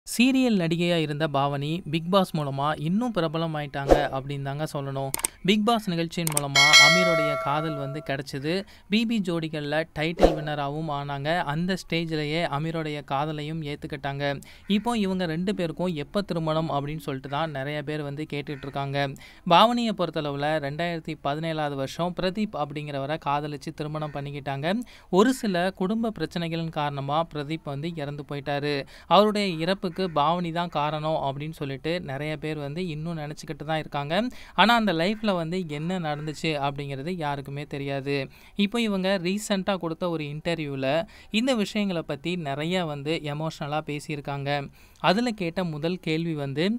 Serial நடிகையா இருந்த Pavani, big pass மூலமா இன்னும் பிரபலமாயிட்டாங்க அப்படின்னு தாங்க சொல்லணும். பிக் பாஸ் நிகழ்ச்சியின் மூலமா அமீருடைய காதல் கிடைச்சது. பிபி ஜோடிகள்ல டைட்டில் வின்னராவும் ஆனாங்க. அந்த ஸ்டேஜ்லயே அமீருடைய காதலையும் ஏத்துக்கிட்டாங்க. இப்போ இவங்க 2 பேருக்கும் எப்ப திருமணம் அப்படின்னு சொல்லிட்டு தான் நெறைய பேர் கேட்டுட்டு இருக்காங்க. பாவனிய பொறுத்தளவுல 2017வது வருஷம் பிரதீப் அப்படிங்கிறவர காதலிச்சு திருமணம் பண்ணிக்கிட்டாங்க. ஒரு சில குடும்ப பிரச்சனைகளின் காரணமா பிரதீப் இறந்து போயிட்டாரு. அவருடைய இறப்புக்கு பாவனி தான் காரணம் அப்படின்னு சொல்லிட்டு நிறைய பேர் இன்னும் நினச்சிக்கிட்டு தான் இருக்காங்க. ஆனால் அந்த லைஃப்பில் என்ன நடந்துச்சு அப்படிங்கிறது யாருக்குமே தெரியாது. இப்போ இவங்க ரீசெண்டாக கொடுத்த ஒரு இன்டர்வியூவில் இந்த விஷயங்களை பற்றி நிறைய எமோஷ்னலாக பேசியிருக்காங்க. அதில் கேட்ட முதல் கேள்வி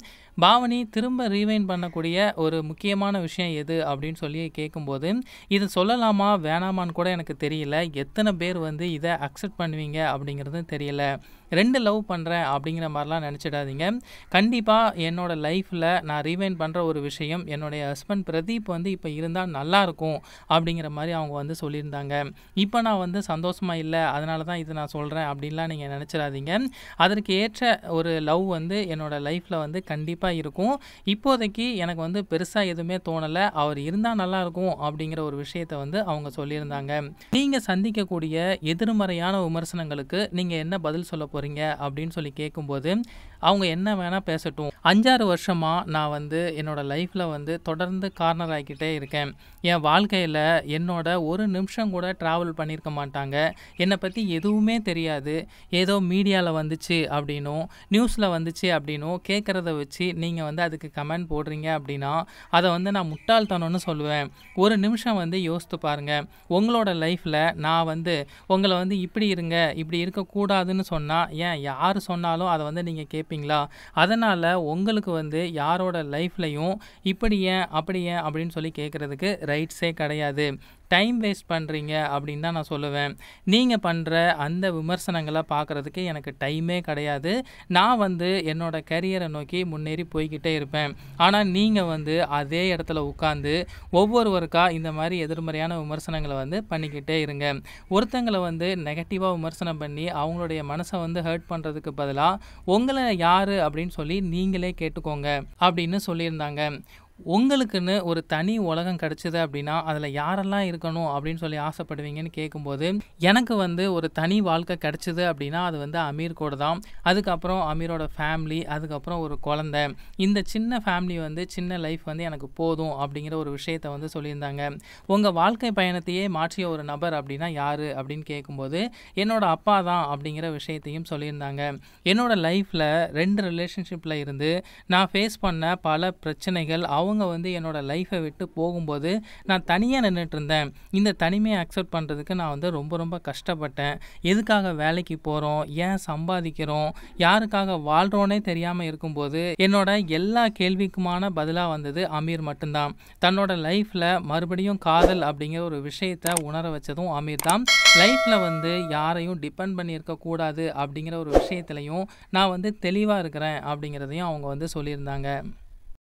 பாவனி திரும்ப ரீவைண்ட் பண்ணக்கூடிய ஒரு முக்கியமான விஷயம் எது அப்படின்னு சொல்லி கேட்கும்போது, இதை சொல்லலாமா வேணாமான்னு கூட எனக்கு தெரியல. எத்தனை பேர் இதை அக்செப்ட் பண்ணுவீங்க அப்படிங்கிறது தெரியல. 2 லவ் பண்ணுறேன் அப்படிங்கிற மாதிரிலாம் நினச்சிடாதீங்க. கண்டிப்பாக என்னோட லைஃப்பில் நான் ரீவைண்ட் பண்ணுற ஒரு விஷயம், என்னுடைய ஹஸ்பண்ட் பிரதீப் இப்போ இருந்தால் நல்லாயிருக்கும் அப்படிங்கிற மாதிரி அவங்க சொல்லியிருந்தாங்க. இப்போ நான் சந்தோஷமாக இல்லை, அதனால தான் இது நான் சொல்கிறேன் அப்படின்லாம் நீங்கள் நினச்சிடாதீங்க. அதற்கு ஏற்ற ஒரு லவ் என்னோட லைஃப்பில் கண்டிப்பாக இருக்கும். இப்போதைக்கு எனக்கு பெருசாக எதுவுமே தோணலை. அவர் இருந்தால் நல்லாயிருக்கும் அப்படிங்கிற ஒரு விஷயத்தை அவங்க சொல்லியிருந்தாங்க. நீங்கள் சந்திக்கக்கூடிய எதிர்மறையான விமர்சனங்களுக்கு நீங்கள் என்ன பதில் சொல்ல போகிறீங்க அப்படின்னு சொல்லி கேட்கும்போது, அவங்க என்ன வேணால் பேசட்டும். 5-6 வருஷமாக நான் என்னோட லைஃப்பில் தொடர்ந்து கார்னர் ஆகிக்கிட்டே இருக்கேன். என் வாழ்க்கையில் என்னோட ஒரு நிமிஷம் கூட ட்ராவல் பண்ணியிருக்க மாட்டாங்க. என்னை பற்றி எதுவுமே தெரியாது. ஏதோ மீடியாவில் வந்துச்சு அப்படின்னும் நியூஸில் வந்துச்சு அப்படின்னும் கேட்குறத வச்சு நீங்கள் அதுக்கு கமெண்ட் போடுறீங்க அப்படின்னா, அதை நான் முட்டாள்தனம்னு சொல்லுவேன். ஒரு நிமிஷம் யோசித்து பாருங்கள். உங்களோட லைஃப்பில் நான் உங்களை இப்படி இருங்க, இப்படி இருக்கக்கூடாதுன்னு சொன்னால் ஏன் யார் சொன்னாலும் அதை நீங்கள் கேட்பீங்களா? அதனால் உங்களுக்கு யாரோட லைஃப்லையும் இப்படி ஏன் அப்படி ஏன் அப்படின்னு சொல்லி கேட்குறதுக்கு ரைட்ஸே கிடையாது. டைம் வேஸ்ட் பண்ணுறீங்க அப்படின்னு தான் நான் சொல்லுவேன். நீங்கள் பண்ணுற அந்த விமர்சனங்களை பார்க்குறதுக்கு எனக்கு டைமே கிடையாது. நான் என்னோட கரியரை நோக்கி முன்னேறி போய்கிட்டே இருப்பேன். ஆனால் நீங்கள் அதே இடத்துல உட்காந்து ஒவ்வொருவருக்கா இந்த மாதிரி எதிர்மறையான விமர்சனங்களை பண்ணிக்கிட்டே இருங்க. ஒருத்தங்களை நெகட்டிவாக விமர்சனம் பண்ணி அவங்களுடைய மனசை ஹர்ட் பண்ணுறதுக்கு பதிலாக உங்களை யார் அப்படின்னு சொல்லி நீங்களே கேட்டுக்கோங்க அப்படின்னு சொல்லியிருந்தாங்க. உங்களுக்குன்னு ஒரு தனி உலகம் கிடச்சிது அப்படின்னா அதில் யாரெல்லாம் இருக்கணும் அப்படின்னு சொல்லி ஆசைப்படுவீங்கன்னு கேட்கும்போது, எனக்கு ஒரு தனி வாழ்க்கை கிடச்சிது அப்படின்னா அது அமீர் கூட தான். அதுக்கப்புறம் அமீரோட ஃபேமிலி, அதுக்கப்புறம் ஒரு குழந்தை. இந்த சின்ன ஃபேமிலி சின்ன லைஃப் எனக்கு போதும் அப்படிங்கிற ஒரு விஷயத்தை சொல்லியிருந்தாங்க. உங்கள் வாழ்க்கை பயணத்தையே மாற்றிய ஒரு நபர் அப்படின்னா யார் அப்படின்னு கேட்கும்போது, என்னோட அப்பா தான் அப்படிங்கிற விஷயத்தையும் சொல்லியிருந்தாங்க. என்னோட லைஃப்பில் 2 ரிலேஷன்ஷிப்பில் இருந்து நான் ஃபேஸ் பண்ண பல பிரச்சனைகள் அவங்க என்னோட லைஃப்பை விட்டு போகும்போது நான் தனியாக நின்றுட்டு இருந்தேன். இந்த தனிமையை அக்செப்ட் பண்ணுறதுக்கு நான் ரொம்ப ரொம்ப கஷ்டப்பட்டேன். எதுக்காக வேலைக்கு போகிறோம், ஏன் சம்பாதிக்கிறோம், யாருக்காக வாழ்கிறோன்னே தெரியாமல் இருக்கும்போது என்னோட எல்லா கேள்விக்குமான பதிலாக வந்தது அமீர் மட்டும்தான். தன்னோட லைஃப்பில் மறுபடியும் காதல் அப்படிங்கிற ஒரு விஷயத்தை உணர வச்சதும் அமீர் தான். லைஃப்பில் யாரையும் டிபெண்ட் பண்ணி இருக்கக்கூடாது அப்படிங்கிற ஒரு விஷயத்துலையும் நான் தெளிவாக இருக்கிறேன் அப்படிங்கிறதையும் அவங்க சொல்லியிருந்தாங்க.